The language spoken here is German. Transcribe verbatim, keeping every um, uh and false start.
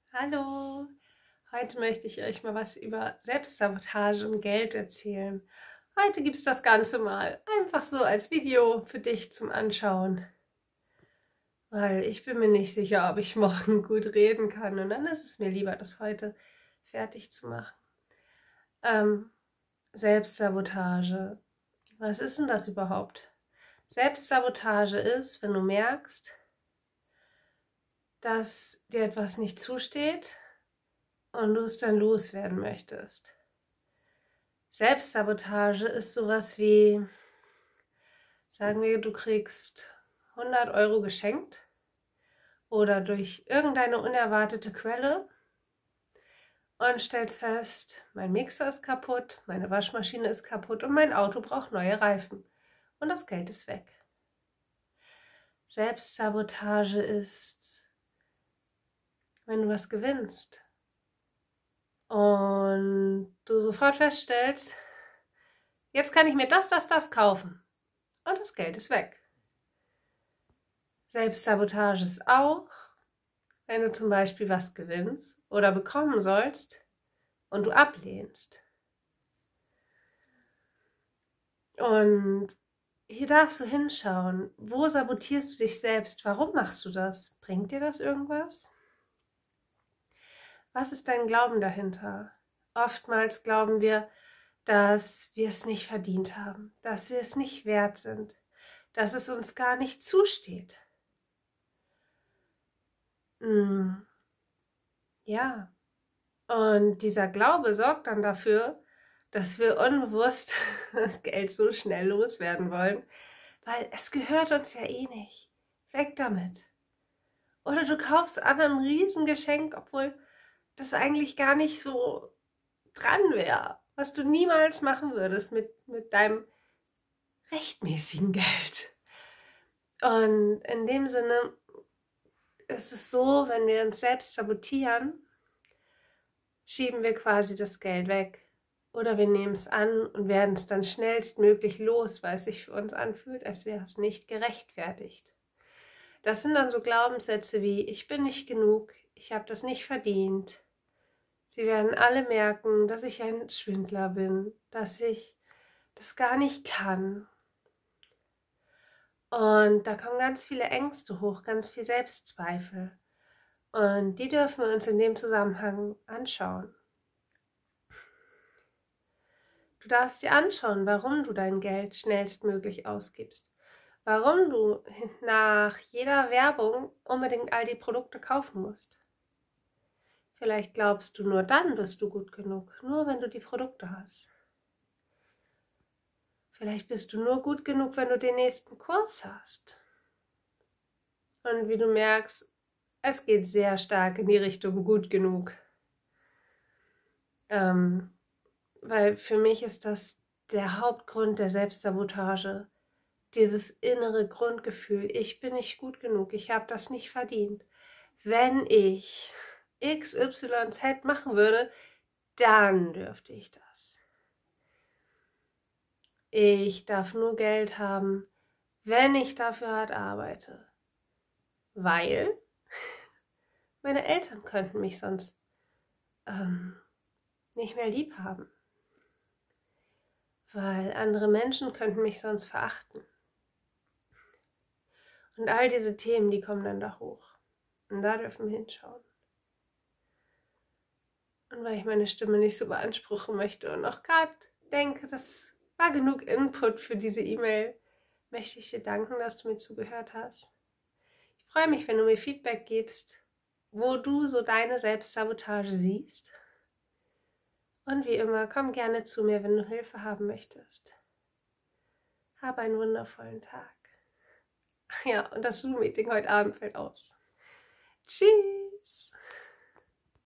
Hallo, heute möchte ich euch mal was über Selbstsabotage und Geld erzählen. Heute gibt es das Ganze mal einfach so als Video für dich zum Anschauen, weil ich bin mir nicht sicher, ob ich morgen gut reden kann und dann ist es mir lieber, das heute fertig zu machen. Ähm, Selbstsabotage. Was ist denn das überhaupt? Selbstsabotage ist, wenn du merkst, dass dir etwas nicht zusteht und du es dann loswerden möchtest. Selbstsabotage ist sowas wie, sagen wir, du kriegst hundert Euro geschenkt oder durch irgendeine unerwartete Quelle und stellst fest, mein Mixer ist kaputt, meine Waschmaschine ist kaputt und mein Auto braucht neue Reifen und das Geld ist weg. Selbstsabotage ist, wenn du was gewinnst und du sofort feststellst, jetzt kann ich mir das, das, das kaufen und das Geld ist weg. Selbstsabotage ist auch, wenn du zum Beispiel was gewinnst oder bekommen sollst und du ablehnst. Und hier darfst du hinschauen, wo sabotierst du dich selbst? Warum machst du das? Bringt dir das irgendwas? Was ist dein Glauben dahinter? Oftmals glauben wir, dass wir es nicht verdient haben, dass wir es nicht wert sind, dass es uns gar nicht zusteht. Hm. Ja, und dieser Glaube sorgt dann dafür, dass wir unbewusst das Geld so schnell loswerden wollen, weil es gehört uns ja eh nicht. Weg damit. Oder du kaufst anderen ein Riesengeschenk, obwohl das eigentlich gar nicht so dran wäre, was du niemals machen würdest mit, mit deinem rechtmäßigen Geld. Und in dem Sinne ist es so, wenn wir uns selbst sabotieren, schieben wir quasi das Geld weg. Oder wir nehmen es an und werden es dann schnellstmöglich los, weil es sich für uns anfühlt, als wäre es nicht gerechtfertigt. Das sind dann so Glaubenssätze wie, ich bin nicht genug, ich habe das nicht verdient. Sie werden alle merken, dass ich ein Schwindler bin, dass ich das gar nicht kann. Und da kommen ganz viele Ängste hoch, ganz viel Selbstzweifel. Und die dürfen wir uns in dem Zusammenhang anschauen. Du darfst dir anschauen, warum du dein Geld schnellstmöglich ausgibst. Warum du nach jeder Werbung unbedingt all die Produkte kaufen musst. Vielleicht glaubst du, nur dann bist du gut genug, nur wenn du die Produkte hast. Vielleicht bist du nur gut genug, wenn du den nächsten Kurs hast. Und wie du merkst, es geht sehr stark in die Richtung gut genug. Ähm, weil für mich ist das der Hauptgrund der Selbstsabotage. Dieses innere Grundgefühl, ich bin nicht gut genug, ich habe das nicht verdient. Wenn ich X Y Z machen würde, dann dürfte ich das. Ich darf nur Geld haben, wenn ich dafür hart arbeite. Weil meine Eltern könnten mich sonst ähm, nicht mehr lieb haben. Weil andere Menschen könnten mich sonst verachten. Und all diese Themen, die kommen dann da hoch. Und da dürfen wir hinschauen. Und weil ich meine Stimme nicht so beanspruchen möchte und auch gerade denke, das war genug Input für diese E-Mail, möchte ich dir danken, dass du mir zugehört hast. Ich freue mich, wenn du mir Feedback gibst, wo du so deine Selbstsabotage siehst. Und wie immer, komm gerne zu mir, wenn du Hilfe haben möchtest. Hab einen wundervollen Tag. Ach ja, und das Zoom-Meeting heute Abend fällt aus. Tschüss!